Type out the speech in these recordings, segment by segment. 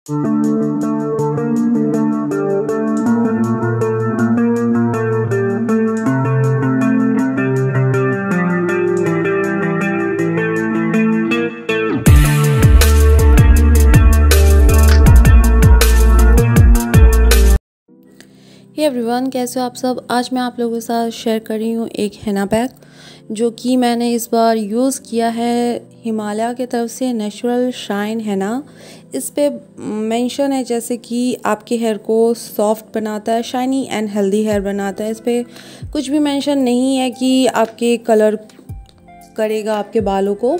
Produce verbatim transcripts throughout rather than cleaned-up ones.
Hey everyone, कैसे हो आप सब। आज मैं आप लोगों के साथ शेयर कर रही हूँ एक हेना पैक जो कि मैंने इस बार यूज़ किया है हिमालय की तरफ से, नेचुरल शाइन हेना। इस पे मेंशन है जैसे कि आपके हेयर को सॉफ्ट बनाता है, शाइनी एंड हेल्दी हेयर बनाता है। इस पे कुछ भी मेंशन नहीं है कि आपके कलर करेगा आपके बालों को।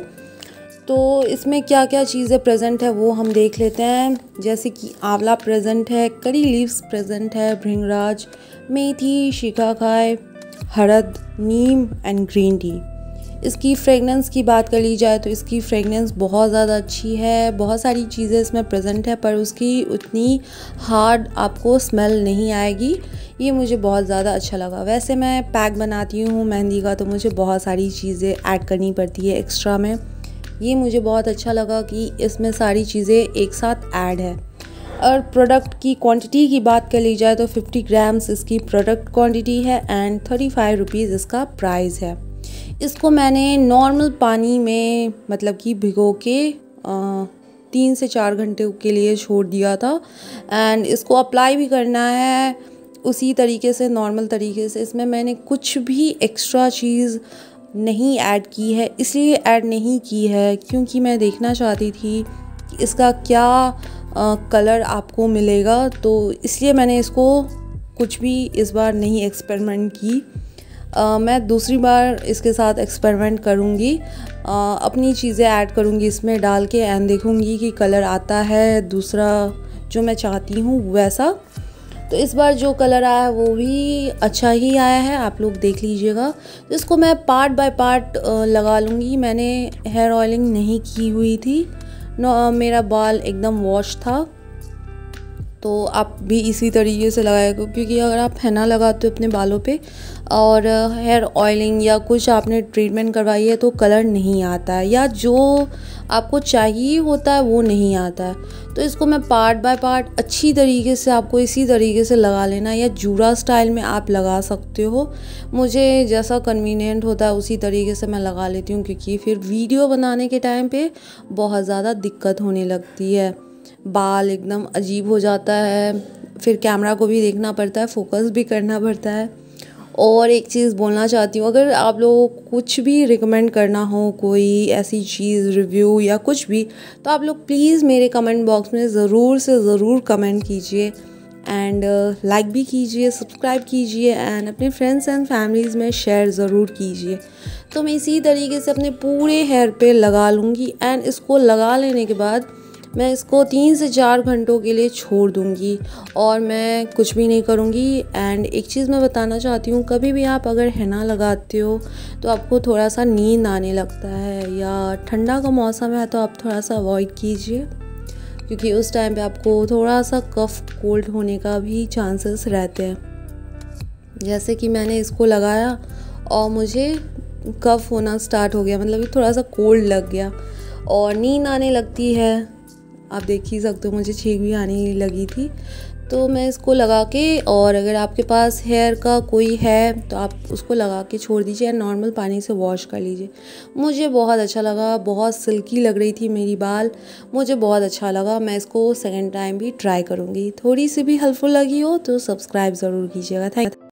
तो इसमें क्या क्या चीज़ें प्रेजेंट है वो हम देख लेते हैं। जैसे कि आंवला प्रेजेंट है, करी लीव्स प्रेजेंट है, भृंगराज, मेथी, शिकाकाई, हरद, नीम एंड ग्रीन टी। इसकी फ्रेगनेंस की बात कर ली जाए तो इसकी फ्रेगनेंस बहुत ज़्यादा अच्छी है। बहुत सारी चीज़ें इसमें प्रेजेंट है पर उसकी उतनी हार्ड आपको स्मेल नहीं आएगी। ये मुझे बहुत ज़्यादा अच्छा लगा। वैसे मैं पैक बनाती हूँ मेहंदी का तो मुझे बहुत सारी चीज़ें ऐड करनी पड़ती है एक्स्ट्रा में। ये मुझे बहुत अच्छा लगा कि इसमें सारी चीज़ें एक साथ ऐड है। और प्रोडक्ट की क्वांटिटी की बात कर ली जाए तो फिफ्टी ग्राम्स इसकी प्रोडक्ट क्वांटिटी है एंड थर्टी फाइव रुपीज़ इसका प्राइस है। इसको मैंने नॉर्मल पानी में मतलब कि भिगो के आ, तीन से चार घंटे के लिए छोड़ दिया था एंड इसको अप्लाई भी करना है उसी तरीके से, नॉर्मल तरीके से। इसमें मैंने कुछ भी एक्स्ट्रा चीज़ नहीं ऐड की है। इसलिए ऐड नहीं की है क्योंकि मैं देखना चाहती थी कि इसका क्या आ, कलर आपको मिलेगा, तो इसलिए मैंने इसको कुछ भी इस बार नहीं एक्सपेरिमेंट की। आ, मैं दूसरी बार इसके साथ एक्सपेरिमेंट करूँगी, अपनी चीज़ें ऐड करूँगी इसमें डाल के एंड देखूँगी कि कलर आता है दूसरा जो मैं चाहती हूँ वैसा। तो इस बार जो कलर आया है वो भी अच्छा ही आया है, आप लोग देख लीजिएगा। तो इसको मैं पार्ट बाय पार्ट लगा लूँगी। मैंने हेयर ऑयलिंग नहीं की हुई थी, नो मेरा बाल एकदम वॉश था। तो आप भी इसी तरीके से लगाएगा क्योंकि अगर आप हेना लगाते हो अपने बालों पे और हेयर ऑयलिंग या कुछ आपने ट्रीटमेंट करवाई है तो कलर नहीं आता है या जो आपको चाहिए होता है वो नहीं आता है। तो इसको मैं पार्ट बाय पार्ट अच्छी तरीके से आपको इसी तरीके से लगा लेना या जूड़ा स्टाइल में आप लगा सकते हो। मुझे जैसा कन्वीनियंट होता है उसी तरीके से मैं लगा लेती हूँ क्योंकि फिर वीडियो बनाने के टाइम पे बहुत ज़्यादा दिक्कत होने लगती है, बाल एकदम अजीब हो जाता है, फिर कैमरा को भी देखना पड़ता है, फोकस भी करना पड़ता है। और एक चीज़ बोलना चाहती हूँ, अगर आप लोगों को कुछ भी रिकमेंड करना हो, कोई ऐसी चीज़ रिव्यू या कुछ भी, तो आप लोग प्लीज़ मेरे कमेंट बॉक्स में ज़रूर से ज़रूर कमेंट कीजिए एंड लाइक भी कीजिए, सब्सक्राइब कीजिए एंड अपने फ्रेंड्स एंड फैमिलीज़ में शेयर ज़रूर कीजिए। तो मैं इसी तरीके से अपने पूरे हेयर पे लगा लूँगी एंड इसको लगा लेने के बाद मैं इसको तीन से चार घंटों के लिए छोड़ दूँगी और मैं कुछ भी नहीं करूँगी। एंड एक चीज़ मैं बताना चाहती हूँ, कभी भी आप अगर हेना लगाते हो तो आपको थोड़ा सा नींद आने लगता है या ठंडा का मौसम है तो आप थोड़ा सा अवॉइड कीजिए क्योंकि उस टाइम पे आपको थोड़ा सा कफ कोल्ड होने का भी चांसेस रहते हैं। जैसे कि मैंने इसको लगाया और मुझे कफ होना स्टार्ट हो गया, मतलब थोड़ा सा कोल्ड लग गया और नींद आने लगती है। आप देख ही सकते हो मुझे छींक भी आने लगी थी। तो मैं इसको लगा के, और अगर आपके पास हेयर का कोई है तो आप उसको लगा के छोड़ दीजिए या नॉर्मल पानी से वॉश कर लीजिए। मुझे बहुत अच्छा लगा, बहुत सिल्की लग रही थी मेरी बाल, मुझे बहुत अच्छा लगा। मैं इसको सेकंड टाइम भी ट्राई करूँगी। थोड़ी सी भी हेल्पफुल लगी हो तो सब्सक्राइब ज़रूर कीजिएगा। थैंक